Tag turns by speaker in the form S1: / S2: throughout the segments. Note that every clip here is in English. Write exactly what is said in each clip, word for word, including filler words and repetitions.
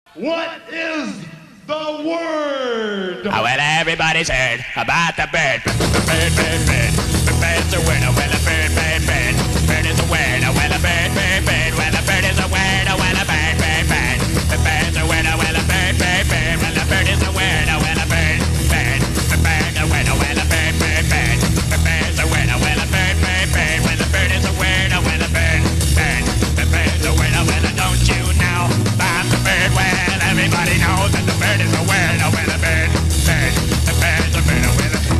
S1: What is the word?
S2: Oh, well, everybody's heard about the bird. Bird, bird, bird. The bird's a word. Oh, well, a bird, bird, bird. Bird is a word. Oh, well, a bird, bird, bird. Well, a bird is a word. Oh, well, a bird, bird, bird. The bird's a word. Oh, well, a bird, bird, bird. Well, a bird is a word. Oh, well, a bird, bird. The bird's a word. Oh, well, a bird, bird, bird. The bird's a word. Oh, well, a bird, bird, bird. Well, the bird is a word. Oh, well, a bird, bird. The bird's a word. Oh, well, don't you know about the bird? Well, everybody knows that the bird is a word. Oh, well, a bird, bird. The bird's a bird. Oh, well, a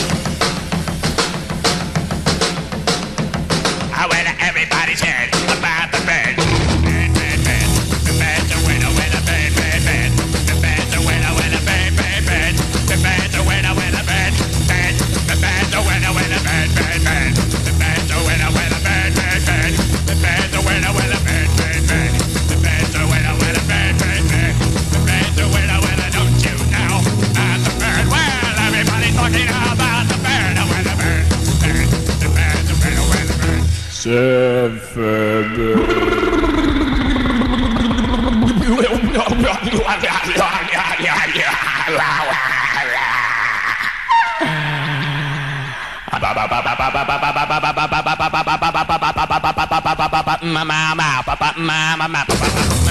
S2: Oh, well, everybody's heard about the bird. Bird, bird, bird. The bird's a word. Oh, well, a bird, bird, bird. The bird's a word. Oh, well, a bird, bird, bird. The bird's a word. Oh, well, a bird, bird. The bird's a word. Oh, well, a bird, bird, bird. The bird's a word. Oh, well, a bird, bird, bird. The bird's a word. Oh, well, a bird, bird, bird. The bird's a word. Oh, well, a bird, bird, bird. The bird's a word. Oh, well, don't you know about the bird? Well, everybody's talking about the bird. Oh, well, a bird, bird. The bird's a word. Oh, well, a bird. SURFIN. Mama, mama, papa, mama, mama, papa.